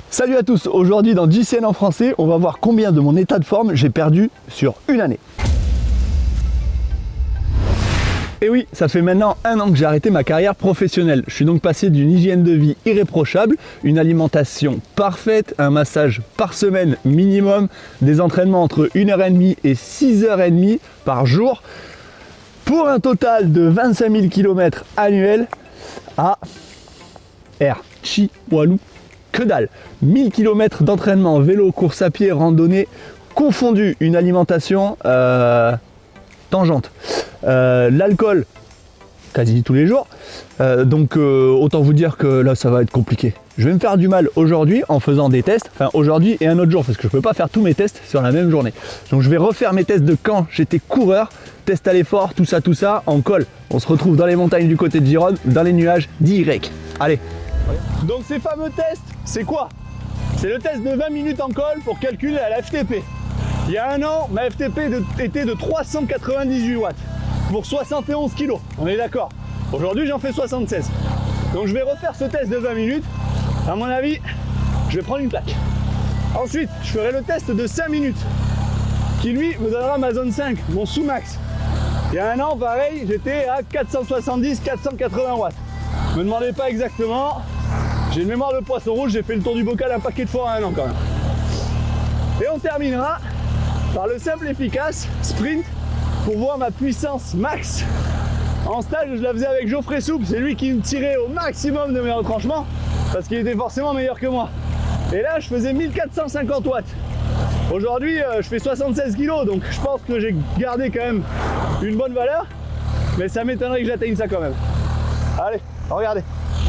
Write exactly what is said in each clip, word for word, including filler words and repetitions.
Salut à tous, aujourd'hui dans J C N en français, on va voir combien de mon état de forme j'ai perdu sur une année. Et oui, ça fait maintenant un an que j'ai arrêté ma carrière professionnelle. Je suis donc passé d'une hygiène de vie irréprochable, une alimentation parfaite, un massage par semaine minimum, des entraînements entre une heure trente et six heures trente par jour, pour un total de vingt-cinq mille kilomètres annuels à R. Chihuahua. Que dalle, mille kilomètres d'entraînement, vélo, course à pied, randonnée, confondu, une alimentation euh, tangente, euh, l'alcool quasi tous les jours, euh, donc euh, autant vous dire que là ça va être compliqué. Je vais me faire du mal aujourd'hui en faisant des tests, enfin aujourd'hui et un autre jour, parce que je ne peux pas faire tous mes tests sur la même journée. Donc je vais refaire mes tests de quand j'étais coureur, test à l'effort, tout ça, tout ça, en col. On se retrouve dans les montagnes du côté de Gironde, dans les nuages direct. Allez. Donc ces fameux tests, c'est quoi? C'est le test de vingt minutes en col pour calculer la F T P. Il y a un an, ma F T P de, était de trois cent quatre-vingt-dix-huit watts pour soixante et onze kilos, on est d'accord. Aujourd'hui j'en fais soixante-seize. Donc je vais refaire ce test de vingt minutes. À mon avis, je vais prendre une plaque. Ensuite, je ferai le test de cinq minutes qui lui me donnera ma zone cinq, mon sous-max. Il y a un an, pareil, j'étais à quatre cent soixante-dix à quatre cent quatre-vingts watts. Me demandez pas exactement, j'ai une mémoire de poisson rouge, j'ai fait le tour du bocal un paquet de fois en un an quand même. Et on terminera par le simple efficace sprint pour voir ma puissance max. En stage, je la faisais avec Geoffrey Soupe, c'est lui qui me tirait au maximum de mes retranchements parce qu'il était forcément meilleur que moi. Et là, je faisais mille quatre cent cinquante watts. Aujourd'hui, je fais soixante-seize kilos, donc je pense que j'ai gardé quand même une bonne valeur, mais ça m'étonnerait que j'atteigne ça quand même. Allez, regardez.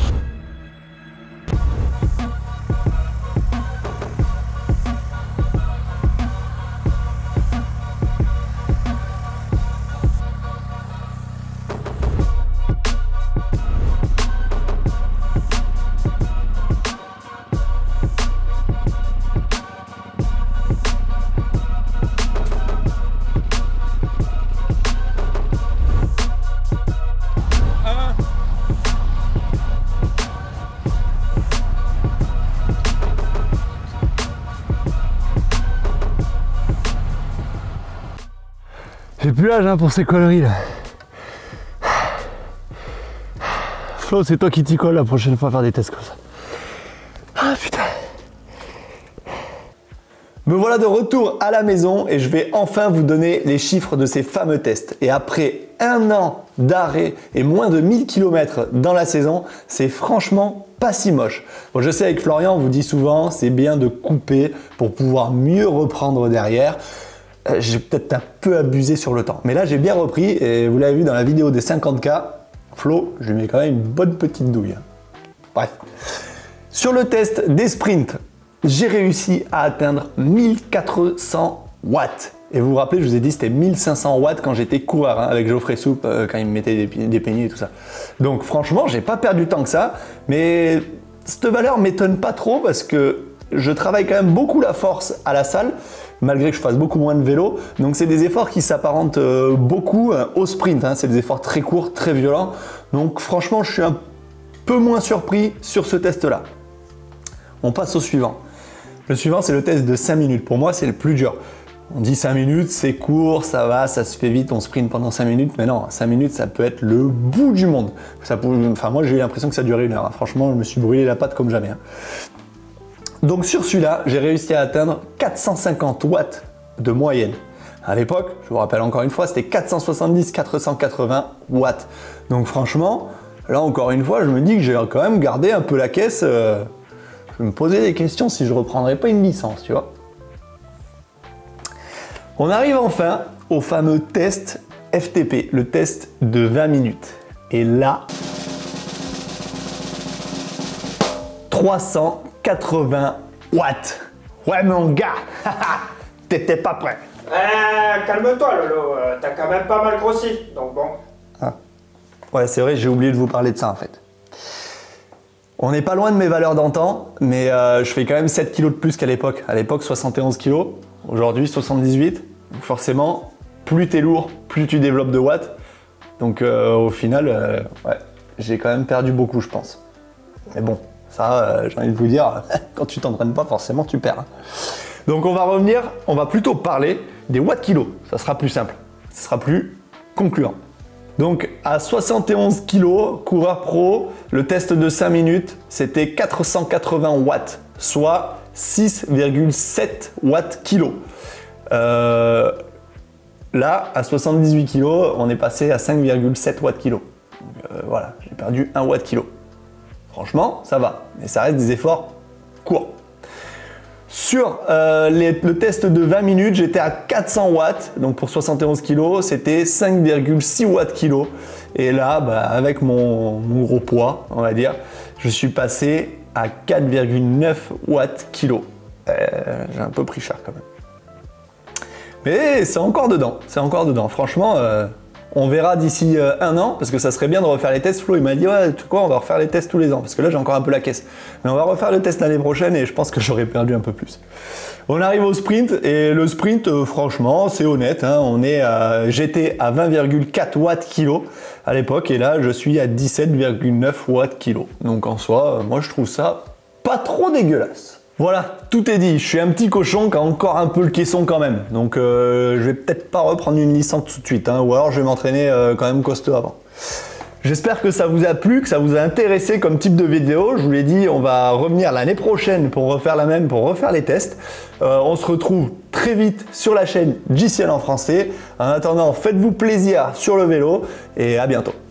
J'ai plus l'âge hein, pour ces conneries là. Flo, c'est toi qui t'y colle la prochaine fois à faire des tests comme ça. Ah putain. Me voilà de retour à la maison et je vais enfin vous donner les chiffres de ces fameux tests. Et après un an d'arrêt et moins de mille kilomètres dans la saison, c'est franchement pas si moche. Bon, je sais avec Florian, on vous dit souvent, c'est bien de couper pour pouvoir mieux reprendre derrière. J'ai peut-être un peu abusé sur le temps. Mais là, j'ai bien repris et vous l'avez vu dans la vidéo des cinquante K, Flo, je lui mets quand même une bonne petite douille. Bref. Sur le test des sprints, j'ai réussi à atteindre mille quatre cents watts. Et vous vous rappelez, je vous ai dit c'était mille cinq cents watts quand j'étais coureur hein, avec Geoffrey Soupe, euh, quand il me mettait des, des peignets et tout ça. Donc franchement, j'ai pas perdu tant que ça. Mais cette valeur m'étonne pas trop parce que je travaille quand même beaucoup la force à la salle, malgré que je fasse beaucoup moins de vélo. Donc c'est des efforts qui s'apparentent euh, beaucoup euh, au sprint, hein. C'est des efforts très courts, très violents. Donc franchement, je suis un peu moins surpris sur ce test-là. On passe au suivant. Le suivant, c'est le test de cinq minutes. Pour moi, c'est le plus dur. On dit cinq minutes, c'est court, ça va, ça se fait vite, on sprint pendant cinq minutes. Mais non, cinq minutes, ça peut être le bout du monde. Ça peut... Enfin, moi, j'ai eu l'impression que ça durait une heure. Hein. Franchement, je me suis brûlé la patte comme jamais. Hein. Donc sur celui-là, j'ai réussi à atteindre quatre cent cinquante watts de moyenne. À l'époque, je vous rappelle encore une fois, c'était quatre cent soixante-dix à quatre cent quatre-vingts watts. Donc franchement, là encore une fois, je me dis que j'ai quand même gardé un peu la caisse. Euh, je me posais des questions si je reprendrais pas une licence, tu vois. On arrive enfin au fameux test F T P, le test de vingt minutes. Et là, trois cent quatre-vingts watts. Ouais mon gars, t'étais pas prêt. Eh, calme-toi Lolo, euh, t'as quand même pas mal grossi, donc bon. Ah. Ouais c'est vrai, j'ai oublié de vous parler de ça en fait. On n'est pas loin de mes valeurs d'antan, mais euh, je fais quand même sept kilos de plus qu'à l'époque. À l'époque soixante et onze kilos, aujourd'hui soixante-dix-huit. Donc forcément, plus t'es lourd, plus tu développes de watts. Donc euh, au final, euh, ouais, j'ai quand même perdu beaucoup je pense. Mais bon, Ça, euh, j'ai envie de vous dire, quand tu t'entraînes pas, forcément, tu perds. Donc on va revenir, on va plutôt parler des watts kilos. Ça sera plus simple, ça sera plus concluant. Donc à soixante et onze kilos, coureur pro, le test de cinq minutes, c'était quatre cent quatre-vingts watts, soit six virgule sept watts kilo. Euh, là, à soixante-dix-huit kilos, on est passé à cinq virgule sept watts kilo. Donc, euh, voilà, j'ai perdu un watt kilo. Franchement, ça va, mais ça reste des efforts courts. Sur euh, les, le test de vingt minutes, j'étais à quatre cents watts, donc pour soixante et onze kilos, c'était cinq virgule six watts kilo. Et là, bah, avec mon, mon gros poids, on va dire, je suis passé à quatre virgule neuf watts kilo. Euh, j'ai un peu pris cher quand même. Mais c'est encore dedans, c'est encore dedans. Franchement, euh, on verra d'ici euh, un an, parce que ça serait bien de refaire les tests. Flo, il m'a dit, ouais, tu quoi, on va refaire les tests tous les ans, parce que là, j'ai encore un peu la caisse. Mais on va refaire le test l'année prochaine et je pense que j'aurais perdu un peu plus. On arrive au sprint, et le sprint, euh, franchement, c'est honnête. Hein, on est à, j'étais à vingt virgule quatre watts kilo à l'époque, et là, je suis à dix-sept virgule neuf watts kilo. Donc en soi, euh, moi, je trouve ça pas trop dégueulasse. Voilà, tout est dit. Je suis un petit cochon qui a encore un peu le caisson quand même. Donc euh, je vais peut-être pas reprendre une licence tout de suite, hein, ou alors je vais m'entraîner euh, quand même costaud avant. J'espère que ça vous a plu, que ça vous a intéressé comme type de vidéo. Je vous l'ai dit, on va revenir l'année prochaine pour refaire la même, pour refaire les tests. Euh, on se retrouve très vite sur la chaîne G C L en français. En attendant, faites-vous plaisir sur le vélo et à bientôt.